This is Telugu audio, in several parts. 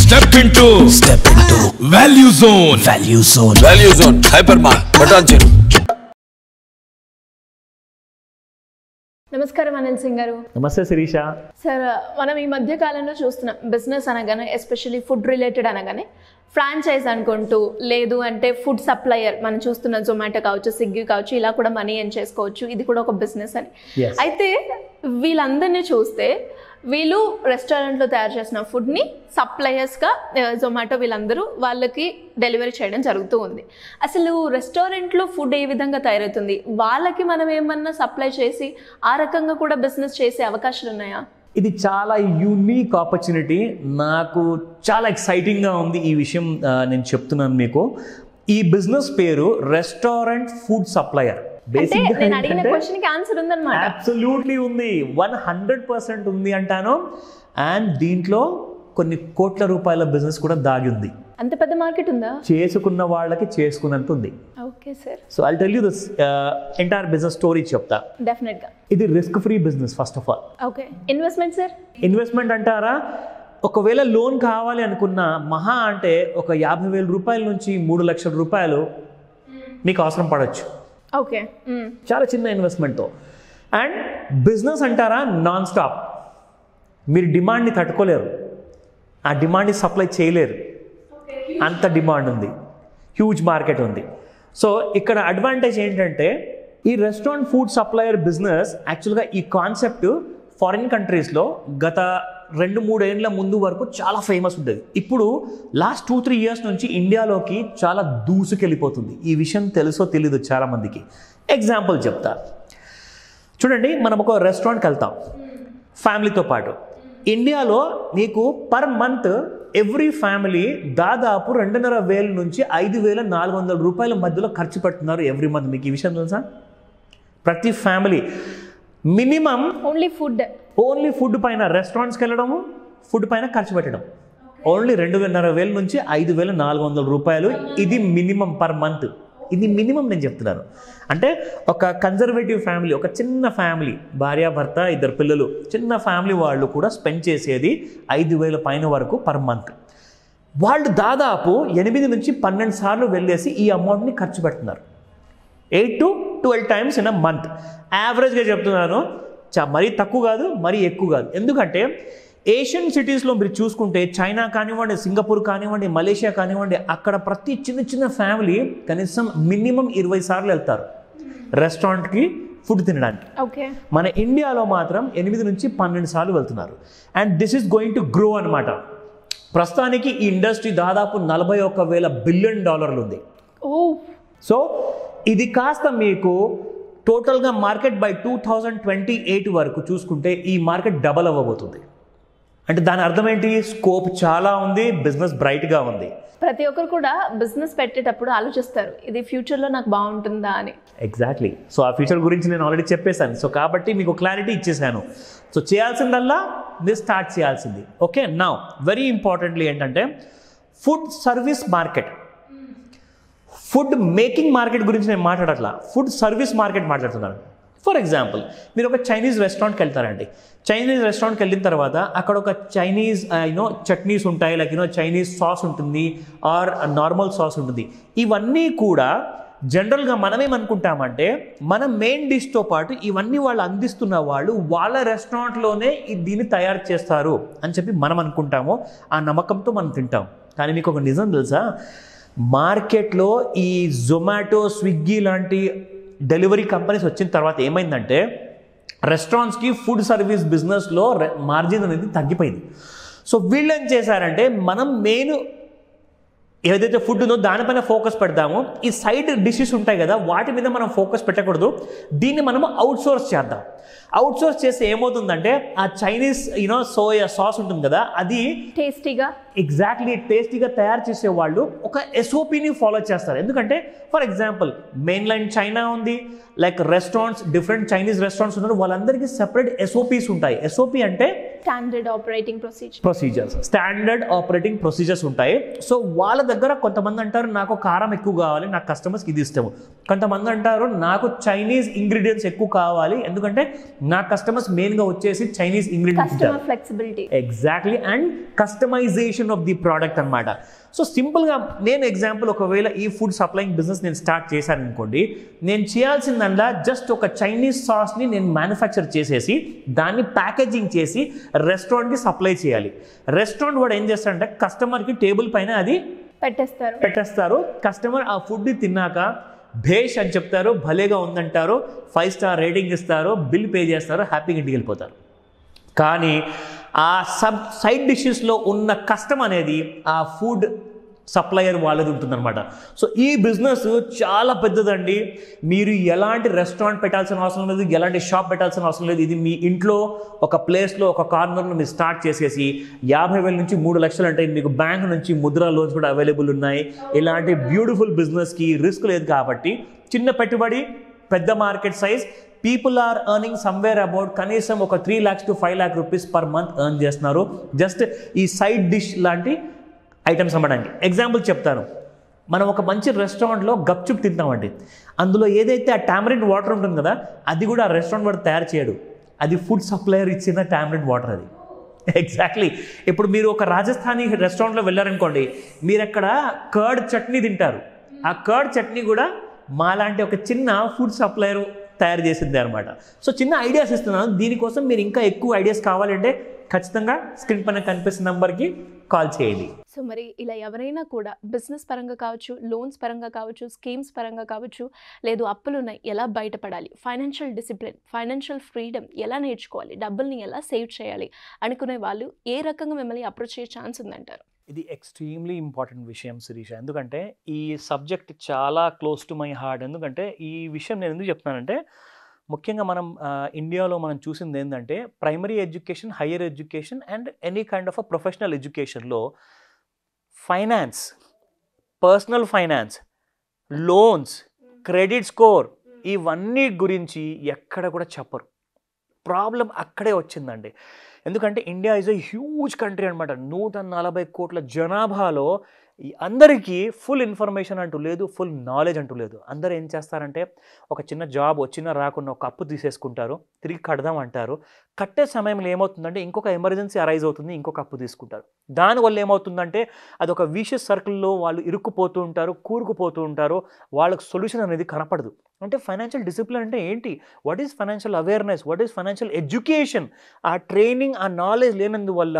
Step into Value Zone. Value Zone. Hypermart. Button Zero. నమస్కారం అనిల్ సింగ్ గారు. నమస్తే శిరీష. సార్, మనం ఈ మధ్య కాలంలో చూస్తున్నాం బిజినెస్ అనగానే, ఎస్పెషల్లీ ఫుడ్ రిలేటెడ్ అనగానే ఫ్రాంచైజ్ అనుకుంటూ, లేదు అంటే ఫుడ్ సప్లయర్, మనం చూస్తున్న జొమాటో కావచ్చు, స్విగ్గీ కావచ్చు, ఇలా కూడా మనీ ఎర్న్ చేసుకోవచ్చు, ఇది కూడా ఒక బిజినెస్ అని. అయితే వీళ్ళందరినీ చూస్తే వీళ్ళు రెస్టారెంట్లో తయారు చేసిన ఫుడ్ని సప్లయర్స్గా జొమాటో వీళ్ళందరూ వాళ్ళకి డెలివరీ చేయడం జరుగుతూ ఉంది. అసలు రెస్టారెంట్లో ఫుడ్ ఏ విధంగా తయారవుతుంది, వాళ్ళకి మనం ఏమన్నా సప్లై చేసి ఆ రకంగా కూడా బిజినెస్ చేసే అవకాశాలు ఉన్నాయా? ఇది చాలా యూనిక్ ఆపర్చునిటీ. నాకు చాలా ఎక్సైటింగ్గా ఉంది ఈ విషయం. నేను చెప్తున్నాను మీకు. ఈ బిజినెస్ పేరు రెస్టారెంట్ ఫుడ్ సప్లయర్. అబ్సల్యూట్లీ ఉంది, 100% ఉంది అంటాను. అండ్ దీంట్లో కొన్ని కోట్ల రూపాయల బిజినెస్ కూడా దాగి ఉంది. అంత పెద్ద మార్కెట్ ఉందా? చేసుకున్న వాళ్ళకి చేసుకున్నంత ఉంది. Okay sir. So I'll tell you this entire business story చెప్తా. డెఫినెట్గా. ఇది risk free business first of all. Okay. Investment sir? Investment అంటారా, ఒకవేళ లోన్ కావాలి అనుకున్న మహా అంటే ఒక 50,000 రూపాయల నుంచి 3 లక్షల రూపాయలు మీకు అవసరం పడవచ్చు. ఓకే. చాలా చిన్న ఇన్వెస్ట్మెంట్తో. అండ్ బిజినెస్ అంటారా, నాన్ స్టాప్. మీరు డిమాండ్ని తట్టుకోలేరు, ఆ డిమాండ్ని సప్లై చేయలేరు, అంత డిమాండ్ ఉంది, హ్యూజ్ మార్కెట్ ఉంది. సో ఇక్కడ అడ్వాంటేజ్ ఏంటంటే, ఈ రెస్టారెంట్ ఫుడ్ సప్లయర్ బిజినెస్ యాక్చువల్గా ఈ కాన్సెప్ట్ ఫారిన్ కంట్రీస్లో గత 2-3 ఏళ్ళ ముందు వరకు చాలా ఫేమస్ ఉంటుంది. ఇప్పుడు లాస్ట్ 2-3 ఇయర్స్ నుంచి ఇండియాలోకి చాలా దూసుకెళ్ళిపోతుంది. ఈ విషయం తెలుసో తెలీదు చాలామందికి. ఎగ్జాంపుల్ చెప్తా చూడండి. మనం ఒక రెస్టారెంట్కి వెళ్తాం ఫ్యామిలీతో పాటు. ఇండియాలో నీకు పర్ మంత్ ఎవ్రీ ఫ్యామిలీ దాదాపు 2,500 నుంచి 5,400 రూపాయల మధ్యలో ఖర్చు పెడుతున్నారు ఎవ్రీ మంత్. మీకు ఈ విషయం తెలుసా? ప్రతి ఫ్యామిలీ మినిమం ఓన్లీ ఫుడ్ పైన, రెస్టారెంట్స్కి వెళ్ళడము, ఫుడ్ పైన ఖర్చు పెట్టడం ఓన్లీ 2,500 నుంచి 5,400 రూపాయలు. ఇది మినిమం పర్ మంత్. ఇది మినిమం నేను చెప్తున్నాను. అంటే ఒక కన్జర్వేటివ్ ఫ్యామిలీ, ఒక చిన్న ఫ్యామిలీ, భార్యాభర్త, 2 పిల్లలు, చిన్న ఫ్యామిలీ వాళ్ళు కూడా స్పెండ్ చేసేది 5,000 పైన వరకు పర్ మంత్. వాళ్ళు దాదాపు 8 నుంచి 12 సార్లు వెళ్ళేసి ఈ అమౌంట్ని ఖర్చు పెడుతున్నారు. 8 to 12 times in a month. యావరేజ్గా చెప్తున్నాను, మరీ తక్కువ కాదు, మరీ ఎక్కువ కాదు. ఎందుకంటే ఏషియన్ సిటీస్లో మీరు చూసుకుంటే, చైనా కానివ్వండి, సింగపూర్ కానివ్వండి, మలేషియా కానివ్వండి, అక్కడ ప్రతి చిన్న ఫ్యామిలీ కనీసం మినిమం 20 సార్లు వెళ్తారు రెస్టారెంట్కి ఫుడ్ తినడానికి. మన ఇండియాలో మాత్రం 8 నుంచి 12 సార్లు వెళ్తున్నారు. And this is going to grow అనమాట. ప్రస్తుతానికి ఈ ఇండస్ట్రీ దాదాపు $41,000 బిలియన్ ఉంది. సో ఇది కాస్త మీకు టోటల్గా మార్కెట్ బై 2028 వరకు చూసుకుంటే ఈ మార్కెట్ డబల్ అవ్వబోతుంది. అంటే దాని అర్థం ఏంటి? స్కోప్ చాలా ఉంది, బిజినెస్ బ్రైట్గా ఉంది. ప్రతి ఒక్కరు కూడా బిజినెస్ పెట్టేటప్పుడు ఆలోచిస్తారు, ఇది ఫ్యూచర్లో నాకు బాగుంటుందా అని. ఎగ్జాక్ట్లీ. సో ఆ ఫ్యూచర్ గురించి నేను ఆల్రెడీ చెప్పేశాను. సో కాబట్టి మీకు క్లారిటీ ఇచ్చేసాను. సో చేయాల్సిందల్లా మీరు స్టార్ట్ చేయాల్సింది. ఓకే. నౌ వెరీ ఇంపార్టెంట్లీ ఏంటంటే, food service market, food making market గురించి నేను మాట్లాడట్లా, ఫుడ్ సర్వీస్ మార్కెట్ మాట్లాడుతున్నాను. ఫర్ ఎగ్జాంపుల్, మీరు ఒక చైనీస్ రెస్టారెంట్కి వెళ్తారండి. చైనీస్ రెస్టారెంట్కి వెళ్ళిన తర్వాత అక్కడ ఒక చైనీస్ చట్నీస్ ఉంటాయి, లైక్ చైనీస్ సాస్ ఉంటుంది, ఆర్ నార్మల్ సాస్ ఉంటుంది. ఇవన్నీ కూడా జనరల్గా మనం ఏమనుకుంటామంటే, మన మెయిన్ డిష్తో పాటు ఇవన్నీ వాళ్ళు అందిస్తున్న వాళ్ళు వాళ్ళ రెస్టారెంట్లోనే దీన్ని తయారు చేస్తారు అని చెప్పి మనం అనుకుంటాము. ఆ నమ్మకంతో మనం తింటాం. కానీ మీకు ఒక నిజం తెలుసా? మార్కెట్లో ఈ జొమాటో, స్విగ్గీ లాంటి డెలివరీ కంపెనీస్ వచ్చిన తర్వాత ఏమైందంటే, రెస్టారెంట్స్కి ఫుడ్ సర్వీస్ బిజినెస్లో మార్జిన్ అనేది తగ్గిపోయింది. సో వీళ్ళు ఏం చేశారంటే, మనం మెయిన్ ఏదైతే ఫుడ్ ఉందో దానిపైన ఫోకస్ పెడతాము, ఈ సైడ్ డిషెస్ ఉంటాయి కదా వాటి మీద మనం ఫోకస్ పెట్టకూడదు, దీన్ని మనము అవుట్సోర్స్ చేద్దాం. అవుట్సోర్స్ చేస్తే ఏమవుతుందంటే, ఆ చైనీస్ సోయా సాస్ ఉంటుంది కదా, అది టేస్టీగా తయారు చేసే వాళ్ళు ఒక SOPని ఫాలో చేస్తారు. ఎందుకంటే for example main line China ఉంది, like restaurants, different Chinese restaurants ఉన్నారు, వాళ్ళందరికీ సెపరేట్ SOPs ఉంటాయి. SOP అంటే స్టాండర్డ్ ఆపరేటింగ్ ప్రొసీజర్స్ ఉంటాయి. సో వాళ్ళ దగ్గర కొంతమంది అంటారు నాకు కారం ఎక్కువ కావాలి, నాకు కస్టమర్స్కి ఇది ఇష్టము. కొంతమంది అంటారు నాకు చైనీస్ ఇంగ్రీడియంట్స్ ఎక్కువ కావాలి, ఎందుకంటే నా కస్టమర్స్ మెయిన్గా వచ్చేసి Chinese ingredients. Flexibility exactly. And customization of the product అనమాట. సో సింపుల్గా నేను ఎగ్జాంపుల్ ఒకవేళ ఈ ఫుడ్ సప్లయింగ్ బిజినెస్ నేను స్టార్ట్ చేశాను అనుకోండి, నేను చేయాల్సిందల్లా జస్ట్ ఒక చైనీస్ సాస్ని నేను మ్యానుఫ్యాక్చర్ చేసేసి దాన్ని ప్యాకేజింగ్ చేసి రెస్టారెంట్కి సప్లై చేయాలి. రెస్టారెంట్ వాడు ఏం చేస్తాడంటే కస్టమర్కి టేబుల్ పైన అది పెట్టేస్తారు. కస్టమర్ ఆ ఫుడ్ని తిన్నాక భేష్ అని చెప్తారు, భలేగా ఉందంటారు, 5 స్టార్ రేటింగ్ ఇస్తారు, బిల్ పే చేస్తారు, హ్యాపీగా ఇంటికి వెళ్ళిపోతారు. కానీ ఆ సైడ్ డిషెస్లో ఉన్న కష్టం అనేది ఆ ఫుడ్ సప్లయర్ వాళ్ళది ఉంటుందన్నమాట. సో ఈ బిజినెస్ చాలా పెద్దదండి. మీరు ఎలాంటి రెస్టారెంట్ పెట్టాల్సిన అవసరం లేదు, ఎలాంటి షాప్ పెట్టాల్సిన అవసరం లేదు. ఇది మీ ఇంట్లో ఒక ప్లేస్లో ఒక కార్నర్లో మీరు స్టార్ట్ చేసేసి 50,000 నుంచి 3 లక్షలు అంటే మీకు బ్యాంక్ నుంచి ముద్రా లోన్స్ కూడా అవైలబుల్ ఉన్నాయి. ఇలాంటి బ్యూటిఫుల్ బిజినెస్కి రిస్క్ లేదు కాబట్టి చిన్న పెట్టుబడి పెద్ద market size. People are earning somewhere about కనీసం ఒక 3 lakhs to 5 lakh rupees per month earn చేస్తున్నారు జస్ట్ ఈ సైడ్ డిష్ లాంటి ఐటమ్స్ అమ్మడానికి. ఎగ్జాంపుల్ చెప్తాను. మనం ఒక మంచి రెస్టారెంట్లో గప్చుప్ తింటామండి, అందులో ఏదైతే ఆ టామరిన్ వాటర్ ఉంటుంది కదా, అది కూడా ఆ రెస్టారెంట్ వాడు తయారు చేయడు, అది ఫుడ్ సప్లయర్ ఇచ్చిన టామరిన్ వాటర్ అది. ఎగ్జాక్ట్లీ. ఇప్పుడు మీరు ఒక రాజస్థానీ రెస్టారెంట్లో వెళ్ళారనుకోండి, మీరు అక్కడ కర్డ్ చట్నీ తింటారు, ఆ కర్డ్ చట్నీ కూడా మాలాంటి ఒక చిన్న ఫుడ్ సప్లయర్ తయారు చేసింది అనమాట. సో చిన్న ఐడియాస్ ఇస్తున్నాను. దీనికోసం మీరు ఇంకా ఎక్కువ ఐడియాస్ కావాలంటే ఖచ్చితంగా స్క్రీన్ పైన కనిపిస్తున్న నెంబర్కి కాల్ చేయండి. సో మరి ఇలా ఎవరైనా కూడా బిజినెస్ పరంగా కావచ్చు, లోన్స్ పరంగా కావచ్చు, స్కీమ్స్ పరంగా కావచ్చు, లేదు అప్పులు ఉన్నాయి ఎలా బయటపడాలి, ఫైనాన్షియల్ డిసిప్లిన్, ఫైనాన్షియల్ ఫ్రీడమ్ ఎలా నేర్చుకోవాలి, డబ్బుల్ని ఎలా సేవ్ చేయాలి అనుకునే వాళ్ళు ఏ రకంగా మిమ్మల్ని అప్రోచ్ చేసే ఛాన్స్ ఉందంటారు? ఇది ఎక్స్ట్రీమ్లీ ఇంపార్టెంట్ విషయం శిరీష, ఎందుకంటే ఈ సబ్జెక్ట్ చాలా క్లోజ్ టు మై హార్ట్. ఎందుకంటే ఈ విషయం నేను ఎందుకు చెప్తున్నానంటే, ముఖ్యంగా మనం ఇండియాలో మనం చూసింది ఏంటంటే primary education, higher education and any kind of uh professional ఎడ్యుకేషన్లో finance, personal finance, loans, credit score ఇవన్నీ గురించి ఎక్కడ కూడా చెప్పరు. ప్రాబ్లం అక్కడే వచ్చిందండి. ఎందుకంటే India is a huge country అనమాట. 140 కోట్ల జనాభాలో అందరికీ ఫుల్ ఇన్ఫర్మేషన్ అంటూ లేదు, ఫుల్ నాలెడ్జ్ అంటూ లేదు. అందరూ ఏం చేస్తారంటే ఒక చిన్న జాబ్ వచ్చినా రాకుండా ఒక అప్పు తీసేసుకుంటారు, తిరిగి కడదాం అంటారు. కట్టే సమయంలో ఏమవుతుందంటే ఇంకొక ఎమర్జెన్సీ అరైజ్ అవుతుంది, ఇంకొక అప్పు తీసుకుంటారు. దానివల్ల ఏమవుతుందంటే అదొక విషియస్ సర్కిల్లో వాళ్ళు ఇరుక్కుపోతూ ఉంటారు, కూరుకుపోతూ ఉంటారు. వాళ్ళకి సొల్యూషన్ అనేది కనపడదు. అంటే ఫైనాన్షియల్ డిసిప్లిన్ అంటే ఏంటి, what is financial awareness, what is financial education, ఆ ట్రైనింగ్, ఆ నాలెడ్జ్ లేనందువల్ల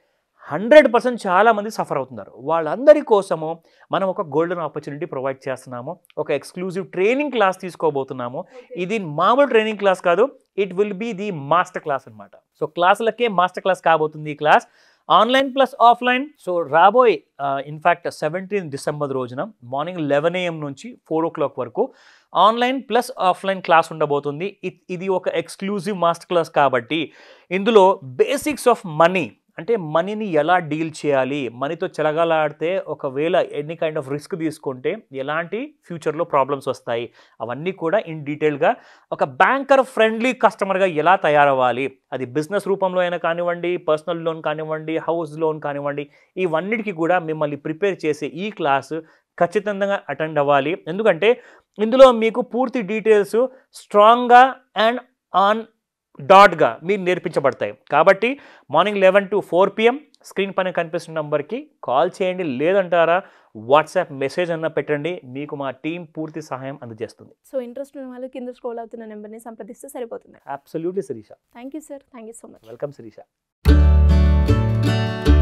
100% చాలామంది సఫర్ అవుతున్నారు. వాళ్ళందరి కోసము మనం ఒక గోల్డెన్ ఆపర్చునిటీ ప్రొవైడ్ చేస్తున్నాము. ఒక ఎక్స్క్లూజివ్ ట్రైనింగ్ క్లాస్ తీసుకోబోతున్నాము. ఇది మామూలు ట్రైనింగ్ క్లాస్ కాదు, it will be the master class అనమాట. సో క్లాసులకే మాస్టర్ క్లాస్ కాబోతుంది ఈ class, online plus offline. So రాబోయే ఇన్ఫ్యాక్ట్ 17 డిసెంబర్ రోజున మార్నింగ్ 11 AM నుంచి 4 o'clock వరకు ఆన్లైన్ ప్లస్ ఆఫ్లైన్ క్లాస్ ఉండబోతుంది. ఇది ఒక ఎక్స్క్లూజివ్ మాస్టర్ క్లాస్ కాబట్టి ఇందులో బేసిక్స్ ఆఫ్ మనీ, అంటే మనీని ఎలా డీల్ చేయాలి, మనీతో చెలగాలాడితే ఒకవేళ ఎనీ కైండ్ ఆఫ్ రిస్క్ తీసుకుంటే ఎలాంటి ఫ్యూచర్లో ప్రాబ్లమ్స్ వస్తాయి, అవన్నీ కూడా ఇన్ డీటెయిల్గా ఒక బ్యాంకర్ ఫ్రెండ్లీ కస్టమర్గా ఎలా తయారవ్వాలి, అది బిజినెస్ రూపంలో అయినా కానివ్వండి, పర్సనల్ లోన్ కానివ్వండి, హౌస్ లోన్ కానివ్వండి, ఇవన్నిటికీ కూడా మిమ్మల్ని ప్రిపేర్ చేసే ఈ క్లాసు ఖచ్చితంగా అటెండ్ అవ్వాలి. ఎందుకంటే ఇందులో మీకు పూర్తి డీటెయిల్స్ స్ట్రాంగ్గా అండ్ ఆన్ డాట్గా మీరు నేర్పించబడతాయి. కాబట్టి మార్నింగ్ 11 to 4 PM స్క్రీన్ పైన కనిపిస్తున్న నెంబర్కి కాల్ చేయండి, లేదంటారా వాట్సాప్ మెసేజ్ అన్న పెట్టండి, మీకు మా టీం పూర్తి సహాయం అందజేస్తుంది. సో ఇంట్రెస్ట్ ఉన్న వాళ్ళు కింద స్క్రోల్ అవుతున్న నెంబర్ని సంప్రదిస్తే సరిపోతుంది. Absolutely Shirisha. Thank you sir, thank you so much. Welcome Sirisha.